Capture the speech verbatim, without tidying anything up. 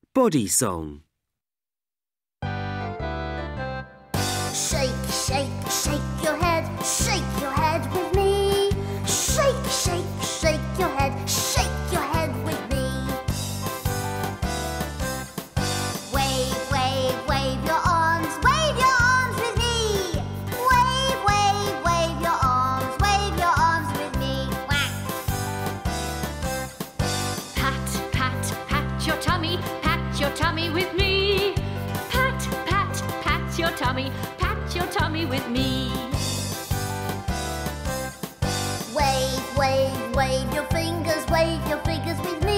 Body song. Shake, shake, shake your head, shake your head with me. Shake, shake, shake your head, shake your head with me. Wave, wave, wave your arms, wave your arms with me. Wave, wave, wave your arms, wave your arms with me. Whack. Pat, pat, pat your tummy, pat your tummy with me. Pat, pat, pat your tummy, pat your tummy with me. Wave, wave, wave your fingers, wave your fingers with me.